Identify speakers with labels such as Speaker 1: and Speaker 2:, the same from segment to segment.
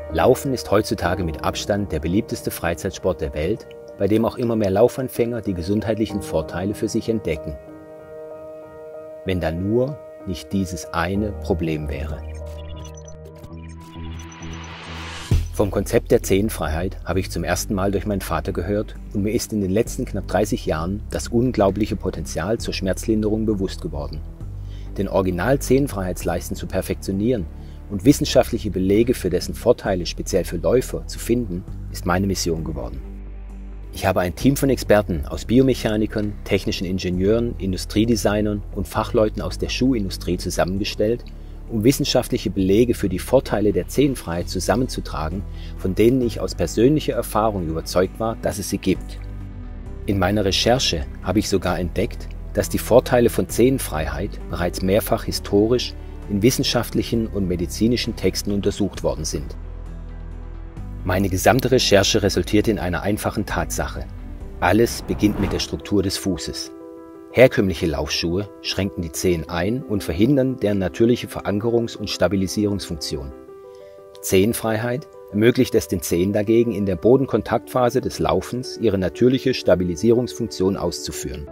Speaker 1: Laufen ist heutzutage mit Abstand der beliebteste Freizeitsport der Welt, bei dem auch immer mehr Laufanfänger die gesundheitlichen Vorteile für sich entdecken. Wenn da nur nicht dieses eine Problem wäre. Vom Konzept der Zehenfreiheit habe ich zum ersten Mal durch meinen Vater gehört und mir ist in den letzten knapp 30 Jahren das unglaubliche Potenzial zur Schmerzlinderung bewusst geworden. Den Original-Zehenfreiheitsleisten zu perfektionieren und wissenschaftliche Belege für dessen Vorteile speziell für Läufer zu finden, ist meine Mission geworden. Ich habe ein Team von Experten aus Biomechanikern, technischen Ingenieuren, Industriedesignern und Fachleuten aus der Schuhindustrie zusammengestellt, um wissenschaftliche Belege für die Vorteile der Zehenfreiheit zusammenzutragen, von denen ich aus persönlicher Erfahrung überzeugt war, dass es sie gibt. In meiner Recherche habe ich sogar entdeckt, dass die Vorteile von Zehenfreiheit bereits mehrfach historisch in wissenschaftlichen und medizinischen Texten untersucht worden sind. Meine gesamte Recherche resultierte in einer einfachen Tatsache. Alles beginnt mit der Struktur des Fußes. Herkömmliche Laufschuhe schränken die Zehen ein und verhindern deren natürliche Verankerungs- und Stabilisierungsfunktion. Zehenfreiheit ermöglicht es den Zehen dagegen, in der Bodenkontaktphase des Laufens ihre natürliche Stabilisierungsfunktion auszuführen.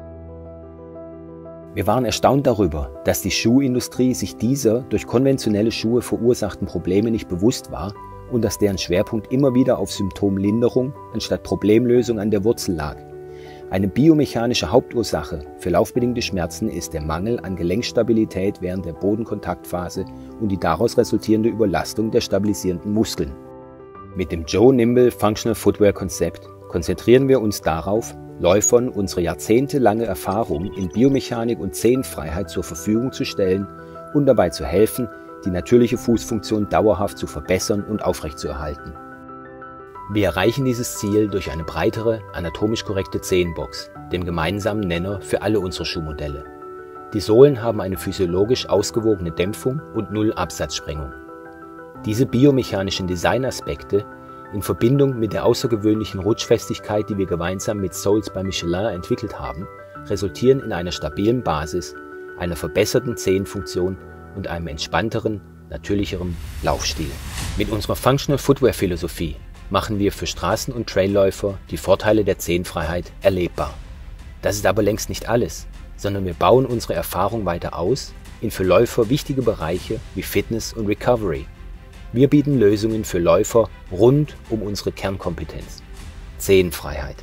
Speaker 1: Wir waren erstaunt darüber, dass die Schuhindustrie sich dieser durch konventionelle Schuhe verursachten Probleme nicht bewusst war und dass deren Schwerpunkt immer wieder auf Symptomlinderung anstatt Problemlösung an der Wurzel lag. Eine biomechanische Hauptursache für laufbedingte Schmerzen ist der Mangel an Gelenkstabilität während der Bodenkontaktphase und die daraus resultierende Überlastung der stabilisierenden Muskeln. Mit dem Joe Nimble Functional Footwear Konzept konzentrieren wir uns darauf, Läufern unsere jahrzehntelange Erfahrung in Biomechanik und Zehenfreiheit zur Verfügung zu stellen und dabei zu helfen, die natürliche Fußfunktion dauerhaft zu verbessern und aufrechtzuerhalten. Wir erreichen dieses Ziel durch eine breitere, anatomisch korrekte Zehenbox, dem gemeinsamen Nenner für alle unsere Schuhmodelle. Die Sohlen haben eine physiologisch ausgewogene Dämpfung und null Absatzsprengung. Diese biomechanischen Designaspekte in Verbindung mit der außergewöhnlichen Rutschfestigkeit, die wir gemeinsam mit Soles by Michelin entwickelt haben, resultieren in einer stabilen Basis, einer verbesserten Zehenfunktion und einem entspannteren, natürlicheren Laufstil. Mit unserer Functional Footwear Philosophie machen wir für Straßen- und Trailläufer die Vorteile der Zehenfreiheit erlebbar. Das ist aber längst nicht alles, sondern wir bauen unsere Erfahrung weiter aus in für Läufer wichtige Bereiche wie Fitness und Recovery. Wir bieten Lösungen für Läufer rund um unsere Kernkompetenz: Zehenfreiheit.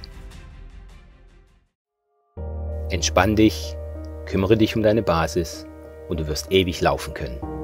Speaker 1: Entspann dich, kümmere dich um deine Basis und du wirst ewig laufen können.